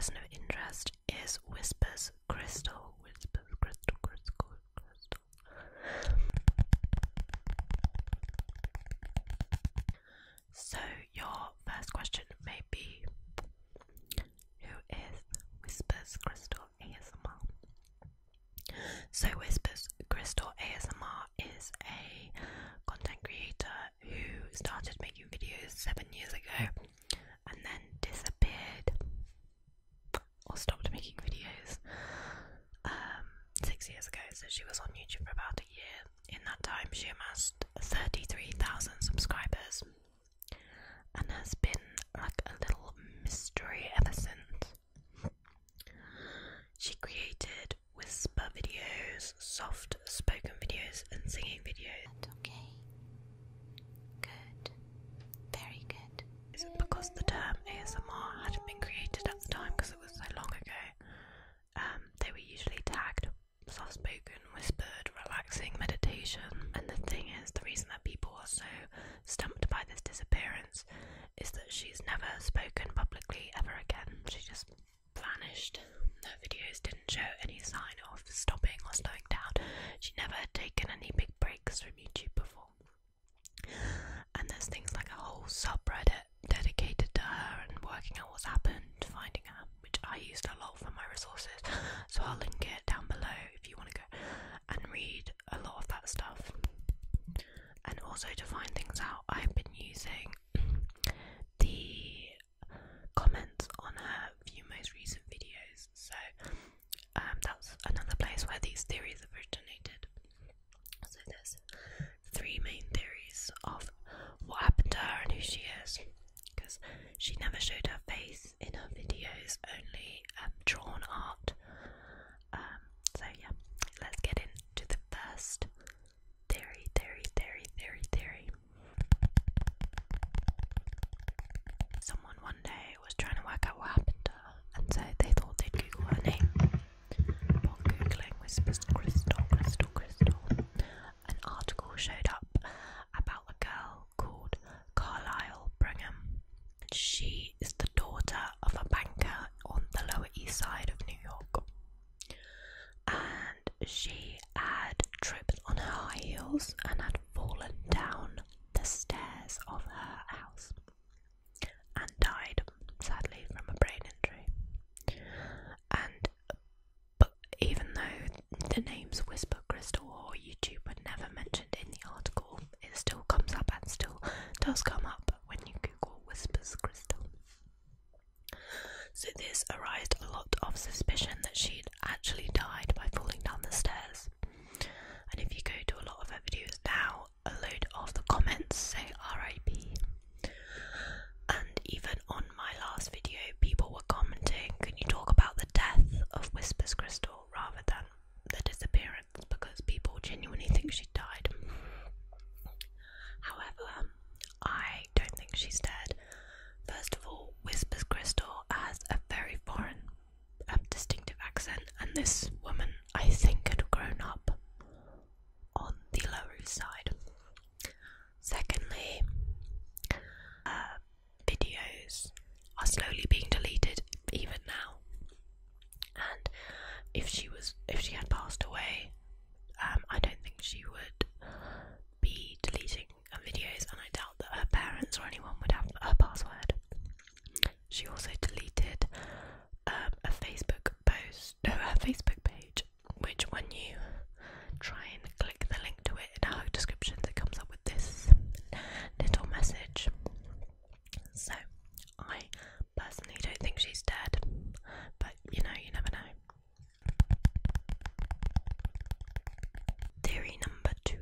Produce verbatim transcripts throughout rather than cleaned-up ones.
person of interest is WhisperCrystal. WhisperCrystal, Crystal, Crystal. So your first question may be, who is WhisperCrystal A S M R? So WhisperCrystal A S M R is a content creator who started making videos seven years ago and then disappeared or stopped making videos um, six years ago. So she was on YouTube for about a year. In that time she amassed thirty-three thousand subscribers and has been like a little mystery ever since. She created whisper videos, soft spoken videos and singing videos. Okay. Good. Very good. Is it because the term A S M R hadn't been created at the time because it was so long ago? Um, they were usually tagged soft spoken, whispered, relaxing meditation. And the thing is, the reason that people are so stumped by this disappearance is that she's never spoken publicly ever again. She just vanished. Her videos didn't show any sign of stopping or slowing down. She never had taken any big breaks from YouTube before. And there's things like a whole subreddit dedicated to her and working out what's happened, finding her, which I used a lot for my resources. So I'll link it down below if you want to go and read a lot of that stuff. And also to find things out, I've been using the comments on her few most recent videos. So um, that's another place where these theories have originated. So there's three main theories of what happened to her and who she is, because she never showed her face in her videos, only um, drawn art. Um, so yeah, let's get into the first theory, theory, theory, theory, theory. Someone one day was trying to work out what happened to her, and so they thought they'd Google her name. While Googling WhisperCrystal, Crystal, Crystal, an article showed up about a girl called Carlisle Brigham. She is the daughter of a banker on the Lower East Side of New York, and she had tripped on her high heels and had fallen down the stairs of her house and died, sadly, from a brain injury. And but even though the names WhisperCrystal or YouTube were never mentioned in the article, it still comes up and still does come up when you Google WhisperCrystal. So this aroused a lot of suspicion that she'd actually died by falling down the stairs. And if you go to a lot of her videos now, a load of the comments say R I P. And even on my last video, people were commenting, can you talk about the death of WhisperCrystal rather than the disappearance, because people genuinely think she died. However, I don't think she's dead. First of all, WhisperCrystal has a very foreign, um, distinctive accent, and this woman, I think, had grown up on the Lower East Side. Secondly, uh, videos are slowly being deleted even now, and if she was if she had passed away, um, I don't think she would be deleting her videos, and I doubt that her parents or anyone would have her password. She also deleted um, a Facebook post, no, her Facebook page, which when you try and click the link to it in her descriptions, it comes up with this little message. So I personally don't think she's dead, but you know, you never know. Theory number two.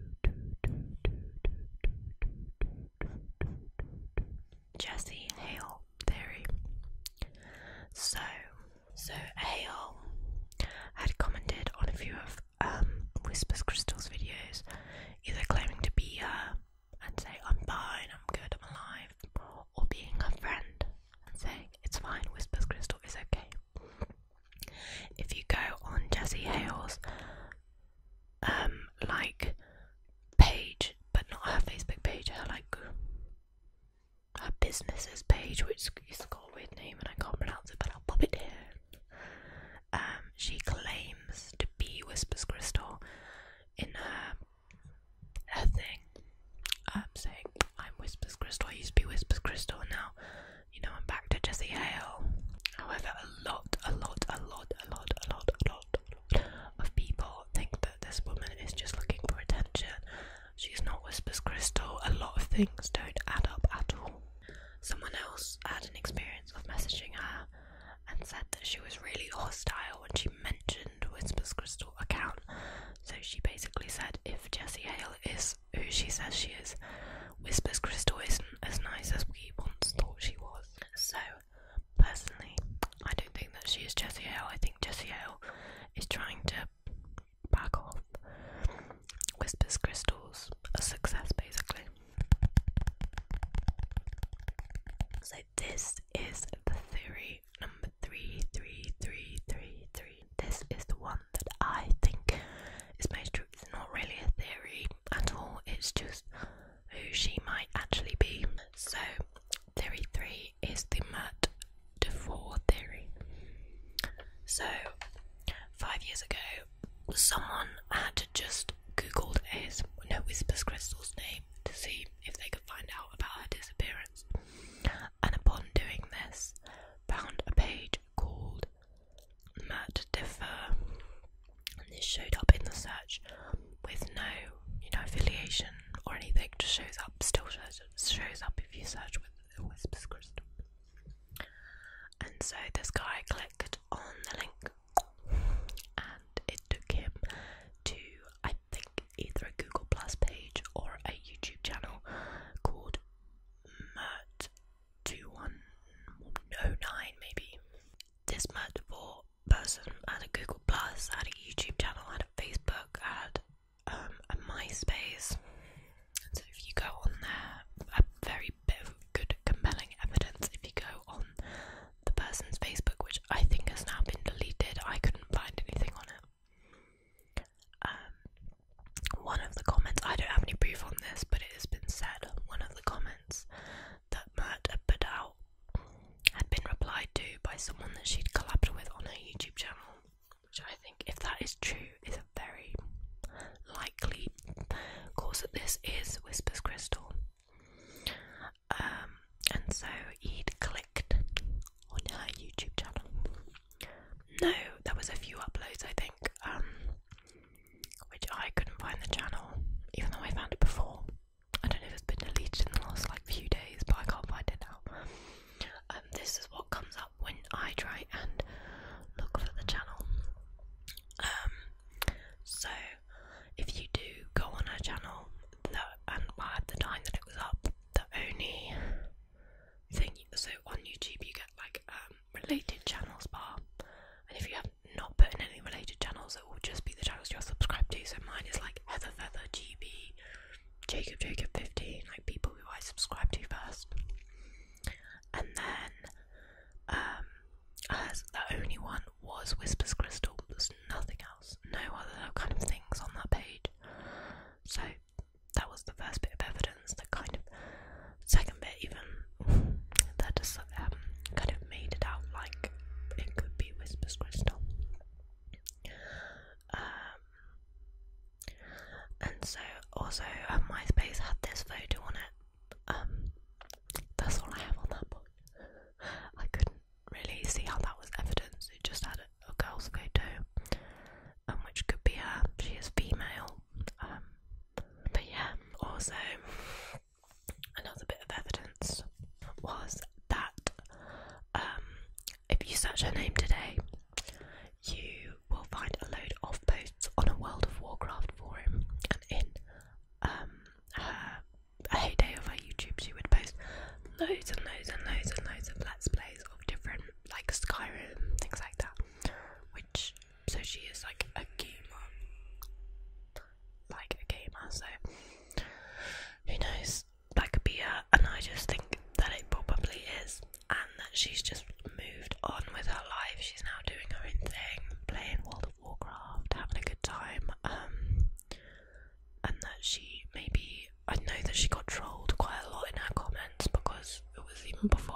Jessie Hale theory. So, so Hale had commented on a few of um, WhisperCrystal's videos, either claiming to be her and say, I'm fine, I'm good, I'm alive, or being her friend and saying, it's fine, WhisperCrystal is okay. If you go on Jessie Hale's um, like page, but not her Facebook page, her like her business's page, which is got a weird name and I can't pronounce it, but I'll pop it here. Um, she claims to be WhisperCrystal in her, her thing. Um, saying, I'm WhisperCrystal, I used to be WhisperCrystal, and now, you know, I'm back to Jessie Hale. However, a lot, a lot, a lot, a lot, a lot, a lot, a lot of people think that this woman is just looking for attention. She's not WhisperCrystal. A lot of things don't add up at all. Someone else had an experience of messaging her and said that she was really hostile when she mentioned WhisperCrystal account. So she basically said, if Jessie Hale is who she says she is, WhisperCrystal isn't as nice as we once thought she was. So, personally, I don't think that she is Jessie Hale. I think Jessie Hale is trying to back off WhisperCrystal's a success, basically. So this is the theory number three, three, three, three, three. This is the one that I think is most true. It's not really a theory at all. It's just who she might actually be. So theory three is the Mert Defoe theory. So five years ago, someone had just googled his, no, WhisperCrystal's name to see if they could find out about her disappearance. And upon doing this, found a page called Mert Defoe, and this showed up in the search with no, you know, affiliation or anything. Just shows up, still shows shows up if you search with WhisperCrystal. And so this guy clicked on the link, and it took him to, I think, either a Google Plus page or a YouTube channel called Mert two one oh nine, maybe. This Mert Defoe person had a Google Plus, had a YouTube channel, had a Facebook, had um, a MySpace. So if you go on there, a very bit of good compelling evidence. If you go on the person's Facebook, which I think has now been deleted, I couldn't find anything on it. Um, one of the comments, I don't have any proof on this, but it has been said, one of the comments that Mert had put out had been replied to by someone that she'd collabed with on her YouTube channel, which I think, if that is true, is a very likely cause that this is WhisperCrystal. Um, and so he'd clicked on her YouTube channel. No, there was a few uploads, I think, um, which I couldn't find the channel, even though I found it before. I don't know if it's been deleted in the last like few days, but I can't find it now. Um, this is what comes up when I try and look for the channel. Um, so if you do go on her channel, the, and well, at the time that it was up, the only thing, so on YouTube you get like um, related channels bar, and if you have not put in any related channels, it will just be the channels you're subscribed to. So mine is like Heather Feather, G B, Jacob Jacob fifteen, like people who I subscribe to first. And then um, hers, the only one was WhisperCrystal. There's nothing else, no other kind of things on that page. So that was the first bit of evidence. The kind of second bit, even that just um, kind of made it out like it could be WhisperCrystal. Um, and so also uh, MySpace had this photo on it. Um, that's all I have on that point. I couldn't really see how that was evidence. It just had a, a girl's photo, um, which could be her. She is female. Um, but yeah, also another bit of evidence was that um, if you search her name today, you will find a load of posts on a World of Warcraft forum, and in um, her heyday of her YouTube, she would post loads and loads and loads and loads of let's plays of different, like Skyrim, things like that, which, so she is like a gamer, like a gamer, so who knows, that could be her, and I just think that it probably is, and that she's just moved on with her life. She's now doing her own thing, playing World of Warcraft, having a good time, um, and that she maybe, I know that she got trolled quite a lot in her comments, because it was even before